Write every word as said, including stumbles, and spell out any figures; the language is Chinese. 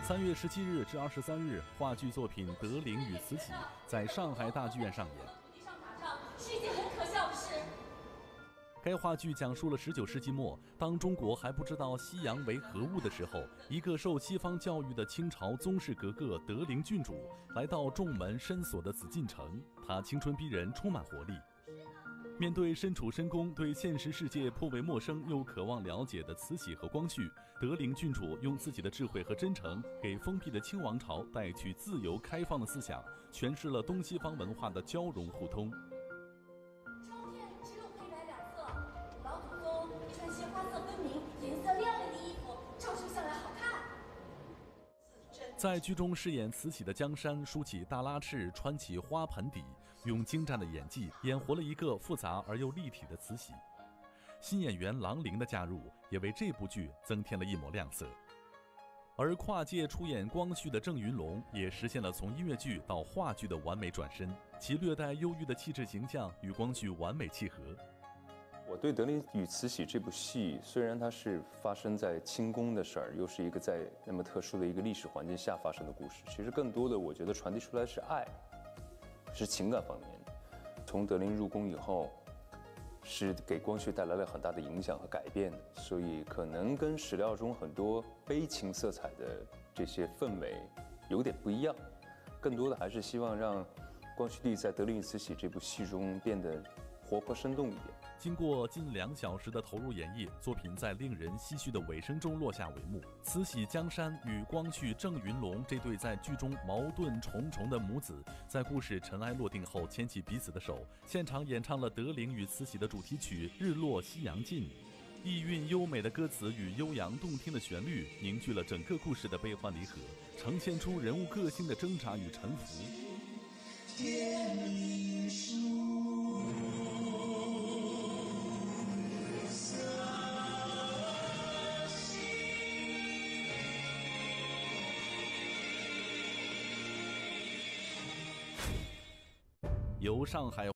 三月十七日至二十三日，话剧作品《德龄与慈禧》在上海大剧院上演。 土地上打仗是一件很可笑的事。 该话剧讲述了十九世纪末，当中国还不知道西洋为何物的时候，一个受西方教育的清朝宗室格格德龄郡主来到重门深锁的紫禁城，她青春逼人，充满活力。面对身处深宫、对现实世界颇为陌生又渴望了解的慈禧和光绪，德龄郡主用自己的智慧和真诚，给封闭的清王朝带去自由开放的思想，诠释了东西方文化的交融互通。 朝天只有黑白两色，老祖宗穿些花色分明、颜色亮丽的衣服，照射下来好看。 在剧中饰演慈禧的江山梳起大拉翅，穿起花盆底，用精湛的演技演活了一个复杂而又立体的慈禧。新演员郎玲的加入也为这部剧增添了一抹亮色。而跨界出演光绪的郑云龙也实现了从音乐剧到话剧的完美转身，其略带忧郁的气质形象与光绪完美契合。 我对《德龄与慈禧》这部戏，虽然它是发生在清宫的事儿，又是一个在那么特殊的一个历史环境下发生的故事，其实更多的我觉得传递出来是爱，是情感方面。从德龄入宫以后，是给光绪带来了很大的影响和改变，所以可能跟史料中很多悲情色彩的这些氛围有点不一样，更多的还是希望让光绪帝在《德龄与慈禧》这部戏中变得活泼生动一点。 经过近两小时的投入演绎，作品在令人唏嘘的尾声中落下帷幕。慈禧江山与光绪郑云龙这对在剧中矛盾重重的母子，在故事尘埃落定后牵起彼此的手，现场演唱了《德龄与慈禧》的主题曲《日落西洋尽》。意蕴优美的歌词与悠扬动听的旋律，凝聚了整个故事的悲欢离合，呈现出人物个性的挣扎与沉浮。 天命书由上海